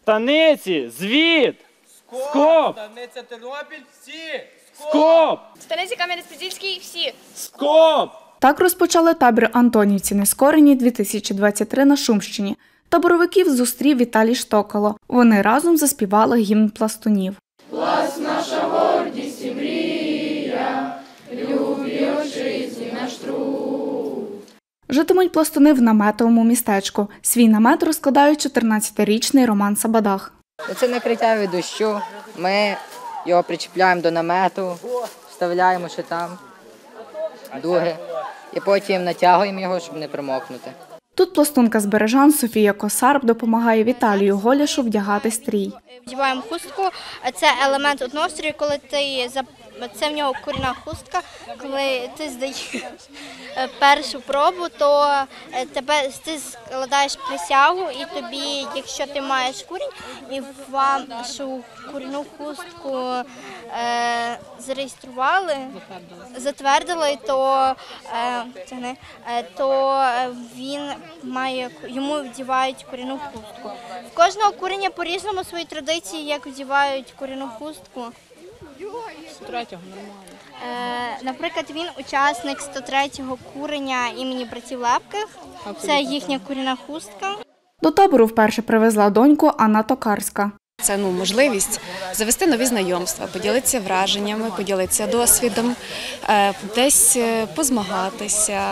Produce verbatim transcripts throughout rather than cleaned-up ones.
Станиці, звід! Скоп! Станиця Тернопіль, всі! Скоп! Станиця Кам'янець-Подільський, всі! Скоп! Так розпочали табір Антонівці Нескорені дві тисячі двадцять три на Шумщині. Таборовиків зустрів Віталій Штокало. Вони разом заспівали гімн пластунів. Пласт наша гордість і мрія, любі отчизні наш труд. Житимуть пластуни в наметовому містечку. Свій намет розкладає чотирнадцятирічний Роман Сабадах. Це накриття від дощу. Ми його причіпляємо до намету, вставляємо ще там дуги і потім натягуємо його, щоб не промокнути. Тут пластунка з Бережан Софія Косарб допомагає Віталію Голяшу вдягати стрій. Вдіваємо хустку, це елемент однострою, коли ти, це в нього корінна хустка, коли ти здаєш першу пробу, то тебе, ти складаєш присягу і тобі, якщо ти маєш курінь, і вашу курінну хустку е, зареєстрували, затвердили, то, е, то він має, йому вдівають курінну хустку. В кожного куреня по-різному свої традиції, як вдівають курінну хустку. сто третього нормально. Е, наприклад, він учасник сто третього куреня імені братів Лепких. Це їхня курінна хустка. До табору вперше привезла доньку Анна Токарська. Це ну, можливість завести нові знайомства, поділитися враженнями, поділитися досвідом, десь позмагатися,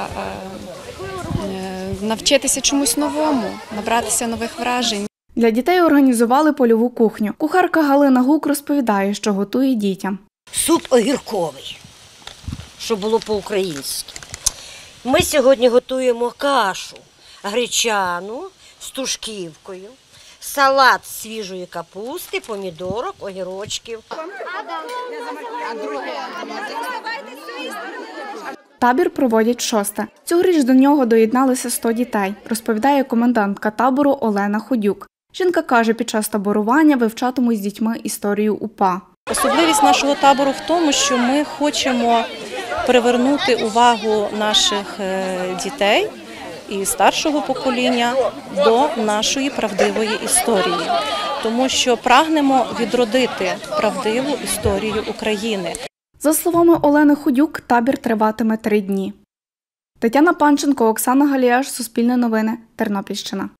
навчитися чомусь новому, набратися нових вражень. Для дітей організували польову кухню. Кухарка Галина Гук розповідає, що готує дітям. Суп огірковий, що було по-українськи. Ми сьогодні готуємо кашу гречану з тушківкою, салат з свіжої капусти, помідорок, огірочків. Табір проводять шосте. Цьогоріч до нього доєдналися сто дітей, розповідає комендантка табору Олена Ходюк. Жінка каже, під час таборування вивчатимуть з дітьми історію УПА. Особливість нашого табору в тому, що ми хочемо привернути увагу наших дітей і старшого покоління до нашої правдивої історії, тому що прагнемо відродити правдиву історію України. За словами Олени Ходюк, табір триватиме три дні. Тетяна Панченко, Оксана Галіяш, Суспільне новини, Тернопільщина.